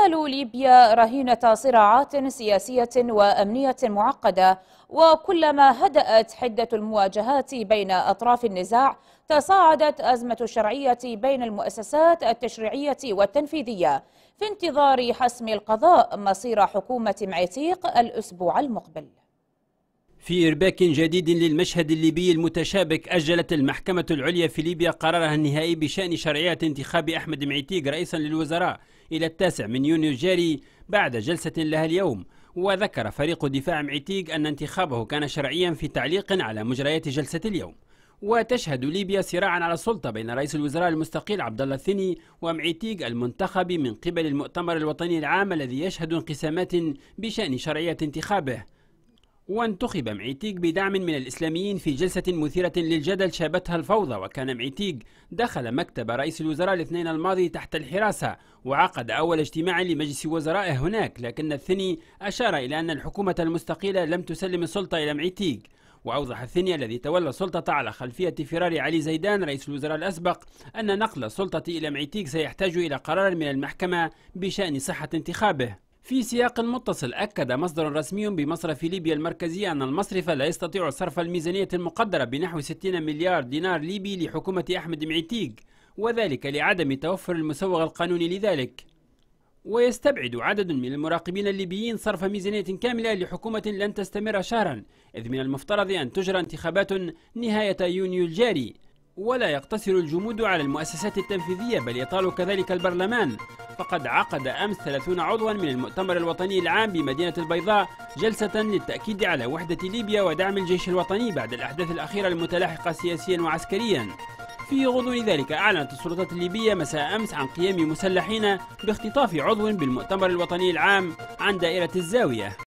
تزال ليبيا رهينة صراعات سياسية وأمنية معقدة، وكلما هدأت حدة المواجهات بين أطراف النزاع تصاعدت أزمة الشرعية بين المؤسسات التشريعية والتنفيذية في انتظار حسم القضاء مصير حكومة معيتيق الأسبوع المقبل. في إرباك جديد للمشهد الليبي المتشابك، أجلت المحكمة العليا في ليبيا قرارها النهائي بشأن شرعية انتخاب أحمد معيتيق رئيسا للوزراء إلى 9 يونيو الجاري بعد جلسة لها اليوم. وذكر فريق دفاع معيتيق أن انتخابه كان شرعيا في تعليق على مجريات جلسة اليوم. وتشهد ليبيا صراعا على السلطة بين رئيس الوزراء المستقيل عبد الله الثني ومعيتيق المنتخب من قبل المؤتمر الوطني العام الذي يشهد انقسامات بشأن شرعية انتخابه. وانتخب معيتيق بدعم من الإسلاميين في جلسة مثيرة للجدل شابتها الفوضى، وكان معيتيق دخل مكتب رئيس الوزراء الاثنين الماضي تحت الحراسة وعقد أول اجتماع لمجلس وزرائه هناك، لكن الثني أشار إلى أن الحكومة المستقيلة لم تسلم السلطة إلى معيتيق. وأوضح الثني الذي تولى السلطة على خلفية فرار علي زيدان رئيس الوزراء الأسبق أن نقل السلطة إلى معيتيق سيحتاج إلى قرار من المحكمة بشأن صحة انتخابه. في سياق متصل، أكد مصدر رسمي بمصرف ليبيا المركزي أن المصرف لا يستطيع صرف الميزانية المقدرة بنحو 60 مليار دينار ليبي لحكومة أحمد معيتيق، وذلك لعدم توفر المسوغ القانوني لذلك. ويستبعد عدد من المراقبين الليبيين صرف ميزانية كاملة لحكومة لن تستمر شهرا، إذ من المفترض أن تجرى انتخابات نهاية يونيو الجاري. ولا يقتصر الجمود على المؤسسات التنفيذية بل يطال كذلك البرلمان، فقد عقد أمس 30 عضوا من المؤتمر الوطني العام بمدينة البيضاء جلسة للتأكيد على وحدة ليبيا ودعم الجيش الوطني بعد الأحداث الأخيرة المتلاحقة سياسيا وعسكريا. في غضون ذلك أعلنت السلطات الليبية مساء أمس عن قيام مسلحين باختطاف عضو بالمؤتمر الوطني العام عن دائرة الزاوية.